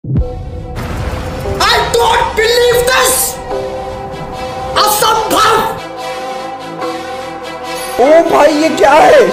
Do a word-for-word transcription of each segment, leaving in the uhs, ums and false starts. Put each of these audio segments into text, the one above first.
I don't believe this! असंभव! ओ भाई ये क्या है?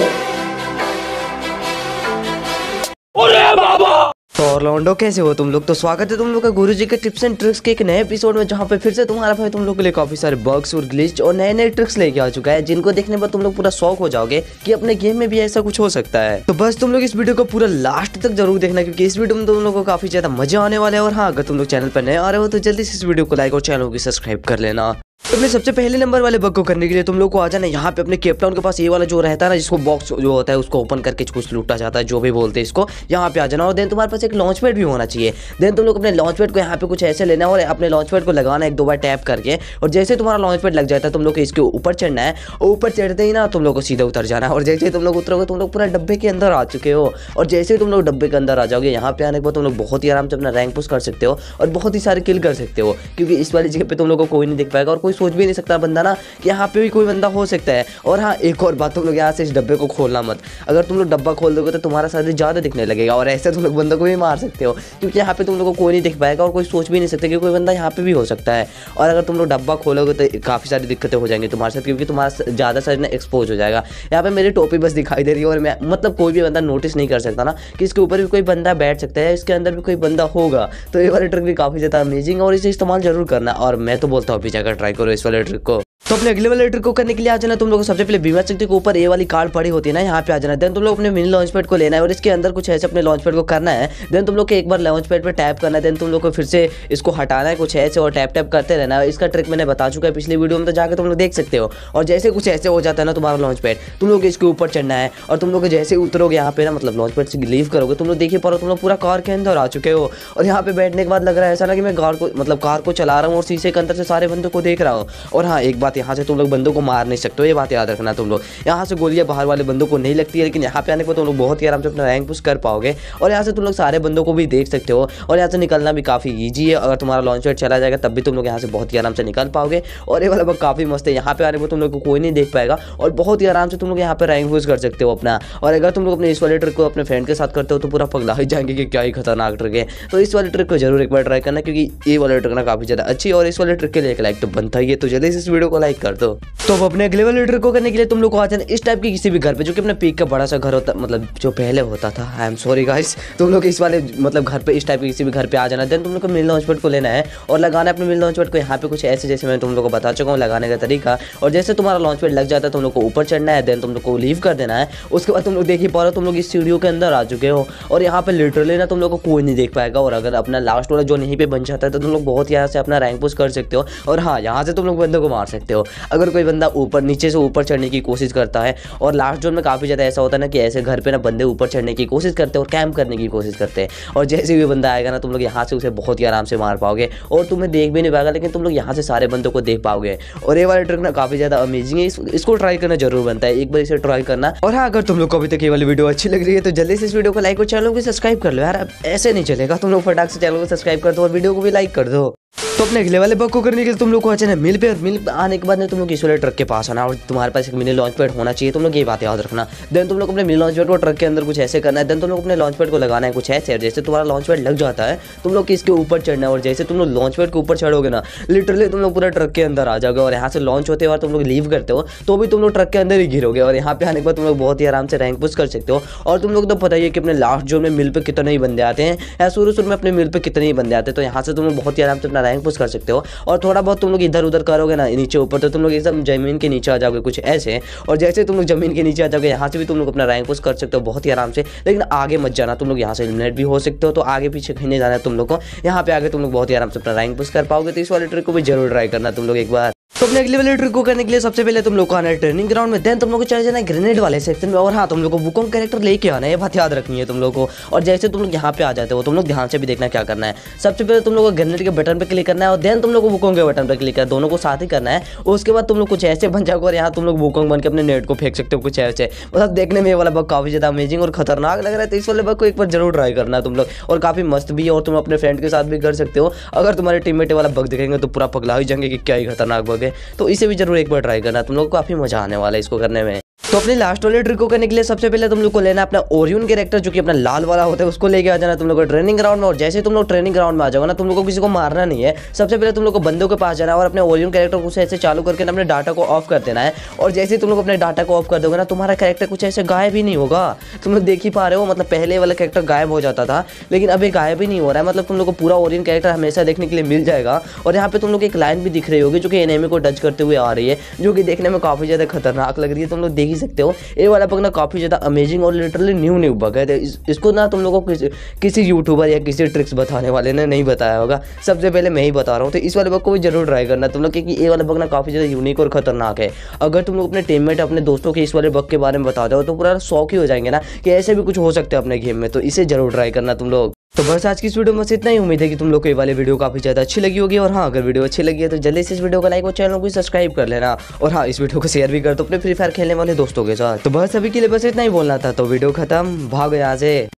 अरे बाबा! तो ऑर्लैंडो कैसे हो तुम लोग? तो स्वागत है तुम लोग का गुरुजी के टिप्स एंड ट्रिक्स के एक नए एपिसोड में, जहां पे फिर से तुम्हारा भाई तुम लोग के लिए काफी सारे बग्स और ग्लिच और नए नए ट्रिक्स लेके आ चुका है, जिनको देखने पर तुम लोग पूरा शौक हो जाओगे कि अपने गेम में भी ऐसा कुछ हो सकता है। तो बस तुम लोग इस वीडियो को पूरा लास्ट तक जरूर देखना, क्योंकि इस वीडियो में तुम लोग को काफी ज्यादा मजा आने वाला है। और हाँ, अगर तुम लोग चैनल पर नए आ रहे हो तो जल्दी से इस वीडियो को लाइक और चैनल को सब्सक्राइब कर लेना। तो अपने सबसे पहले नंबर वाले बग को करने के लिए तुम लोग को आ जाना यहाँ पे अपने केपटाउन के पास, ये वाला जो रहता है ना, जिसको बॉक्स जो होता है उसको ओपन करके कुछ लूटा जाता है, जो भी बोलते हैं इसको, यहाँ पे आ जाना। और देन तुम्हारे पास एक लॉन्च पैड भी होना चाहिए। देन तुम लोग अपने लॉन्च पैड को यहाँ पे कुछ ऐसे लेना है और अपने लॉन्च पैड को लगाना एक दो बार टैप करके। और जैसे तुम्हारा लॉन्च पैड लग जाता है, तुम लोग को इसके ऊपर चढ़ना है। ऊपर चढ़ते ही ना तुम लोग को सीधा उतर जाना है। और जैसे ही तुम लोग उतरोगे, तुम लोग पूरा डब्बे के अंदर आ चुके हो। और जैसे ही तुम लोग डब्बे के अंदर आ जाओगे, यहाँ पे आने के बाद तुम लोग बहुत ही आराम से अपना रैंक पुश कर सकते हो और बहुत ही सारे किल कर सकते हो, क्योंकि इस वाली जगह पे तुम लोग को कोई नहीं देख पाएगा और कोई सोच भी नहीं सकता बंदा ना कि यहाँ पे भी कोई बंदा हो सकता है। और हाँ, एक और बात, तुम लोग यहाँ से इस डब्बे को खोलना मत। अगर तुम लोग डब्बा खोल दोगे तो तुम्हारा शरीर ज़्यादा दिखने लगेगा और ऐसे तुम लोग बंदों को भी मार सकते हो, क्योंकि यहाँ पे तुम लोग को कोई नहीं दिख पाएगा और कोई सोच भी नहीं सकता कि कोई बंदा यहाँ पे भी हो सकता है। और अगर तुम लोग डब्बा खोलोगे तो काफ़ी सारी दिक्कतें हो जाएंगी तुम्हारे साथ, क्योंकि तुम्हारा ज़्यादा शरीर ना एक्सपोज हो जाएगा। यहाँ पे मेरी टोपी बस दिखाई दे रही है और मैं मतलब कोई भी बंदा नोटिस नहीं कर सकता ना कि इसके ऊपर भी कोई बंदा बैठ सकता है, इसके अंदर भी कोई बंदा होगा। तो ये वाले ट्रिक भी काफ़ी ज़्यादा अमेजिंग और इसे इस्तेमाल जरूर करना। और मैं तो बोलता हूँ अभी जाकर ट्राई करो इस वाले ट्रिक को। तो अपने अगले वाले ट्रिक को करने के लिए आ जाना तुम लोग को सबसे पहले बीमा शक्ति के ऊपर ये वाली कार्ड पड़ी होती है ना, यहाँ पे आ जाना। देन तुम लोग अपने मिनी लॉन्च पैड को लेना है और इसके अंदर कुछ ऐसे अपने लॉन्च पैड को करना है। देन तुम लोग को एक बार लॉन्च पैड पे टैप करना है। देन तुम लोग को फिर से इसको हटाना है कुछ ऐसे और टैप टैप करते रहना है। इसका ट्रिक मैंने बता चुका है पिछली वीडियो में, तो जाकर तुम लोग देख सकते हो। और जैसे कुछ ऐसे हो जाता है ना तुम्हारा लॉन्च पैड, तुम लोग इसके ऊपर चढ़ना है और तुम लोग जैसे उतरोगे यहाँ पे ना, मतलब लॉन्च पैड से लीव करोगे, तुम लोग देखिए पारो तुम लोग पूरा कार के अंदर आ चुके हो। और यहाँ पे बैठने के बाद लग रहा है ऐसा ना कि मैं कार को मतलब कार को चला रहा हूँ और शीशे के अंदर से सारे बंदों को देख रहा हूँ। और हाँ, एक बात, यहाँ से तुम लोग बंदों को मार नहीं सकते हो, ये बात याद रखना तुम लोग। यहाँ से गोलियां बाहर वाले बंदों को नहीं लगती है, लेकिन यहाँ पे आने पर तुम लोग बहुत ही आराम से अपना रैंक पुश कर पाओगे। और यहाँ से तुम लोग सारे बंदों को भी देख सकते हो और यहाँ से निकलना भी काफ़ी ईजी है। अगर तुम्हारा लॉन्च पैड चला जाएगा तब भी तुम लोग यहाँ से बहुत ही आराम से निकल पाओगे। और ये वाला बग काफ़ी मस्त है, यहाँ पे आने पर तुम लोग को कोई नहीं देख पाएगा और बहुत ही आराम से तुम लोग यहाँ पे रैंक पुश कर सकते हो अपना। और अगर तुम लोग अपने इस वाले ट्रिक को अपने फ्रेंड के साथ करते हो तो पूरा पगला ही जाएंगे कि क्या ही खतरनाक ट्रिक है। तो इस वाले ट्रिक को जरूर एक बार ट्राई करना, क्योंकि ये वाले ट्रिक ना काफ़ी ज़्यादा अच्छी है और इस वाले ट्रिक के लिए एक लाइक तो बनता ही है। तो जल्दी से इस वीडियो को लाइक कर दो। तो अब अपने अगले वाले ट्रिक को करने के लिए तुम लोग को आ जाना इस टाइप की किसी भी घर पे, जो कि अपने पीक का बड़ा सा घर होता, मतलब जो पहले होता था। आई एम सॉरी गाइस, तुम लोग इस वाले मतलब घर पे इस टाइप के किसी भी घर पे आ जाना। देन तुम लोग को मिनी लॉन्च पैड को लेना है और लगाना है अपने मिनी लॉन्च पैड को यहाँ पे कुछ ऐसे, जैसे मैं तुम लोग को बता चुका हूँ लगाने का तरीका। और जैसे तुम्हारा लॉन्च पैड लग जाता है तुम लोग को ऊपर चढ़ना है। देन तुम लोग को लीव कर देना है। उसके बाद तुम लोग देख ही पा रहे हो तुम लोग इस सीढ़ियों के अंदर आ चुके हो और यहाँ पे लिटरली ना तुम लोग को कोई नहीं देख पाएगा। और अगर अपना लास्ट वाला जो यहीं पे बन जाता है तो तुम लोग बहुत यहाँ से अपना रैंक पुश कर सकते हो। और हाँ, यहाँ से तुम लोग बंदों को मार सकते हो। अगर कोई बंदा ऊपर नीचे से ऊपर चढ़ने की कोशिश करता है, और लास्ट जोन में काफ़ी ज़्यादा ऐसा होता है ना कि ऐसे घर पे ना बंदे ऊपर चढ़ने की कोशिश करते हैं और कैंप करने की कोशिश करते हैं। और जैसे भी बंदा आएगा ना, तुम लोग यहाँ से उसे बहुत ही आराम से मार पाओगे और तुम्हें देख भी नहीं पाएगा, लेकिन तुम लोग यहाँ से सारे बंदों को देख पाओगे। और ये वाला ट्रिक ना काफ़ी ज़्यादा अमेजिंग है, इस, इसको ट्राई करना जरूर बनता है, एक बार इसे ट्राई करना। और हाँ, अगर तुम लोग को अभी तक ये वाली वीडियो अच्छी लग रही है तो जल्दी से इस वीडियो को लाइक और चैनल को सब्सक्राइब कर लो यार। अब ऐसे नहीं चलेगा, तुम लोग फटाक से चैनल को सब्सक्राइब कर दो और वीडियो को भी लाइक कर दो। तो अपने अगले वाले बग को करने के लिए तुम लोग को अच्छा मिल पे और मिल आने के बाद तुम लोग इस वाले ट्रक के पास आना और तुम्हारे पास एक मिनी लॉन्च पैड होना चाहिए। तुम लोग ये बात याद रखना। देन तुम लोग अपने मिनी लॉन्च पैड को ट्रक के अंदर कुछ ऐसे करना है। देन तुम लोग अपने लॉन्च पैड को लगाना है कुछ ऐसे, जैसे तुम्हारा लॉन्च पैड लग जाता है तुम लोग इसके ऊपर चढ़ना है। और जैसे तुम लोग लॉन्च पैड के ऊपर चढ़ोगे ना, लिटरली तुम लोग पूरा ट्रक के अंदर आ जाओगे। और यहाँ से लॉन्च होते और तुम लोग लीव करते हो तो भी तुम लोग ट्रक के अंदर ही गिरोगे। और यहाँ पे आने के बाद तुम लोग बहुत ही आराम से रैंक पुश कर सकते हो। और तुम लोग तो पता ही है कि अपने लास्ट जोन में मिल पे कितने ही बंदे आते हैं, या शुरू शुरू में अपने मिल पे कितने ही बंदे आते हैं। तो यहाँ से तुम लोग बहुत ही आराम से अपना रैंक पुश कर सकते हो। और थोड़ा बहुत तुम लोग इधर उधर करोगे ना नीचे ऊपर, तो तुम लोग एकदम जमीन के नीचे आ जाओगे कुछ ऐसे। और जैसे तुम लोग जमीन के नीचे आ जाओगे, यहाँ से भी तुम लोग अपना रैंक पुश कर सकते हो बहुत ही आराम से। लेकिन आगे मत जाना, तुम लोग यहाँ से एलिमिनेट भी हो सकते हो, तो आगे पीछे कहीं नहीं जाना है तुम लोग को। यहाँ पे आगे तुम लोग बहुत ही आराम से अपना रैंक पुश कर पाओगे। तो इस वाले ट्रिक को भी जरूर ट्राई करना तुम लोग एक बार। तो अपने अगले वाले ट्रिक को करने के लिए सबसे पहले तुम लोग को आना है ट्रेनिंग ग्राउंड में। देन तुम लोग को चले जाना है ग्रेनेड वाले सेक्शन में। और हाँ, तुम लोग को वुकोंग कैरेक्टर लेके आना है, ये बात याद रखनी है तुम लोग को। और जैसे तुम लोग यहाँ पे आ जाते हो, तुम लोग ध्यान से भी देखना क्या करना है। सबसे पहले तुम लोग को ग्रेनेड के बटन पे क्लिक करना है और देन तुम लोग को वुकोंग के बटन पे क्लिक करना है, दोनों को साथ ही करना है। उसके बाद तुम लोग कुछ ऐसे बन जाओगे और यहाँ तुम लोग वुकोंग बन के अपने नेट को फेंक सकते हो कुछ ऐसे। मतलब देखने में ये वाला बग काफी ज्यादा अमेजिंग और खतरनाक लग रहा है। तो इस वाले बग को एक बार जरूर ट्राई करना है तुम लोग, और काफी मस्त भी है। और तुम अपने फ्रेंड के साथ भी कर सकते हो। अगर तुम्हारे टीममेट वाला बग दिखेंगे तो पूरा पगला ही जाएंगे कि क्या ही खतरनाक बग है। तो इसे भी जरूर एक बार ट्राई करना, तुम लोग को काफी मजा आने वाला है इसको करने में। तो अपनी लास्ट वाले ट्रिक को करने के लिए सबसे पहले तुम लोग को लेना अपना ओरियन कैरेक्टर जो कि अपना लाल वाला होता है, उसको लेके आ जाना तुम लोग को ट्रेनिंग ग्राउंड में। और जैसे तुम लोग ट्रेनिंग ग्राउंड में आ जाओगे ना, तुम लोग को किसी को मारना नहीं है। सबसे पहले तुम लोग को बंदों के पास जाना है और अपने ओरियन कैरेक्टर को ऐसे चालू करके अपने डाटा को ऑफ कर देना है। और जैसे तुम लोग अपने डाटा को ऑफ कर दोगे ना, तुम्हारा कैरेक्टर कुछ ऐसे गायब ही नहीं होगा। तुम लोग देख ही पा रहे हो, मतलब पहले वाला कैरेक्टर गायब हो जाता था, लेकिन अभी गायब ही नहीं हो रहा है। मतलब तुम लोग को पूरा ओरियन कैरेक्टर हमेशा देखने के लिए मिल जाएगा। और यहाँ पे तुम लोग एक लाइन भी दिख रही होगी जो कि एनिमी को टच करते हुए आ रही है, जो कि देखने में काफी ज्यादा खतरनाक लग रही है। तुम लोग देख ही सकते हो, ये वाला बग ना काफी ज्यादा अमेजिंग और लिटरली न्यू न्यू बग है। इस, इसको ना तुम लोगों को किसी, किसी यूट्यूबर या किसी ट्रिक्स बताने वाले ने नहीं बताया होगा, सबसे पहले मैं ही बता रहा हूँ। तो इस वाले बग को भी जरूर ट्राई करना तुम लोग, क्योंकि ये वाला बग ना काफी ज्यादा यूनिक और खतरनाक है। अगर तुम लोग अपने टीममेट अपने दोस्तों के इस वाले बग के बारे में बता दो तो पूरा शौक ही हो जाएंगे ना कि ऐसे भी कुछ हो सकते हैं अपने गेम में। तो इसे जरूर ट्राई करना तुम लोग। तो बस आज की इस वीडियो में बस इतना ही। उम्मीद है कि तुम लोग को ये वाली वीडियो काफी ज्यादा अच्छी लगी होगी। और हाँ, अगर वीडियो अच्छी लगी है तो जल्दी से इस वीडियो को लाइक और चैनल को सब्सक्राइब कर लेना। और हाँ, इस वीडियो को शेयर भी कर दो अपने फ्री फायर खेलने वाले दोस्तों के साथ। तो बस अभी के लिए बस इतना ही बोलना था। तो वीडियो खत्म, भागो यहाँ से।